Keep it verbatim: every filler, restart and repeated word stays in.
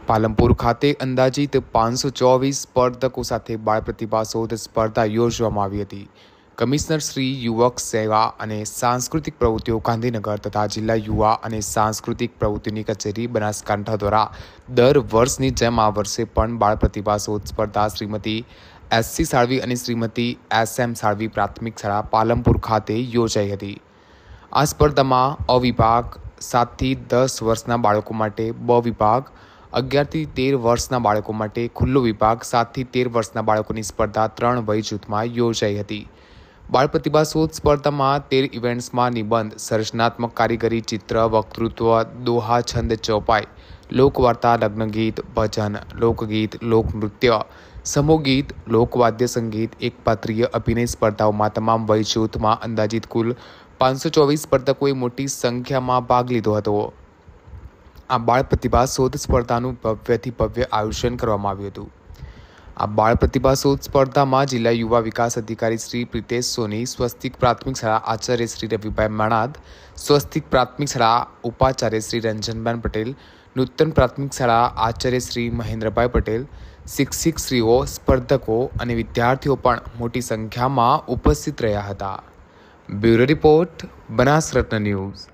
પાલનપુર ખાતે અંદાજિત પાંચસો ચોવીસ સ્પર્ધકો સાથે બાળ પ્રતિભા શોધ સ્પર્ધા યોજવામાં આવી હતી. કમિશનર શ્રી યુવક સેવા અને સાંસ્કૃતિક પ્રવૃત્તિઓ ગાંધીનગર તથા જિલ્લા યુવા અને સાંસ્કૃતિક પ્રવૃત્તિની કચેરી બનાસકાંઠા દ્વારા દર વર્ષની જેમ આ વર્ષે પણ બાળ પ્રતિભા શોધ સ્પર્ધા શ્રીમતી એસસી સાળવી અને શ્રીમતી એસએમ સાળવી પ્રાથમિક શાળા પાલનપુર ખાતે યોજાઈ હતી. આ સ્પર્ધામાં અ વિભાગ સાતથી દસ વર્ષના બાળકો માટે, બ વિભાગ અગિયારથી તેર વર્ષના બાળકો માટે, ખુલ્લો વિભાગ સાતથી તેર વર્ષના બાળકોની સ્પર્ધા ત્રણ વય જૂથમાં યોજાઈ હતી. બાળ પ્રતિભા શોધ સ્પર્ધામાં તેર ઇવેન્ટ્સમાં નિબંધ, સર્જનાત્મક કારીગરી, ચિત્ર, વક્તૃત્વ, દોહા, છંદ, ચોપાઈ, લોકવાર્તા, લગ્નગીત, ભજન, લોકગીત, લોકનૃત્ય, સમૂહગીત, લોકવાદ્ય સંગીત, એકપાત્રીય અભિનય સ્પર્ધાઓમાં તમામ વય જૂથમાં અંદાજિત કુલ પાંચસો ચોવીસ સ્પર્ધકોએ મોટી સંખ્યામાં ભાગ લીધો હતો. આ બાળ પ્રતિભા શોધ સ્પર્ધાનું ભવ્યથી ભવ્ય આયોજન કરવામાં આવ્યું હતું. આ બાળ પ્રતિભા શોધ સ્પર્ધામાં જિલ્લા યુવા વિકાસ અધિકારી શ્રી પ્રિતેશ સોની, સ્વસ્તિક પ્રાથમિક શાળા આચાર્ય શ્રી રવિભાઈ મણાદ, સ્વસ્તિક પ્રાથમિક શાળા ઉપાચાર્ય શ્રી રંજનબેન પટેલ, નૂતન પ્રાથમિક શાળા આચાર્ય શ્રી મહેન્દ્રભાઈ પટેલ, શિક્ષિકશ્રીઓ, સ્પર્ધકો અને વિદ્યાર્થીઓ પણ મોટી સંખ્યામાં ઉપસ્થિત રહ્યા હતા. બ્યુરો રિપોર્ટ, બનાસ રત્ન ન્યૂઝ.